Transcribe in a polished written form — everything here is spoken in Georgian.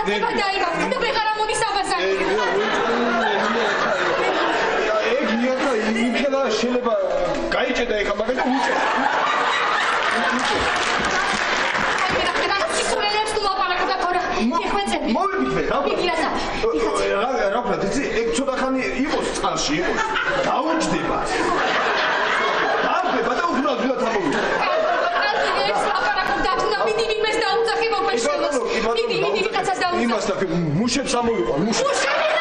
ყაცება დაიბადა და ვეღარ ამოდის აბაზარი. ეგ ნიაკა იმხელა შეიძლება გაიჭედა ეხა მაგალითად უჭე. მოვიფიქრე რა ვქნა ეგ ცოტა ხანი იყოს წყალში იყოს დაუჯდება დაუჯდება და უბრალოდ ამოვიდა მიდი ვიღაცას დაუძახე მოგეშველოს მიდი ვიღაცას დაუძახე იმას და მუშებს ამოვიყვა მუშებს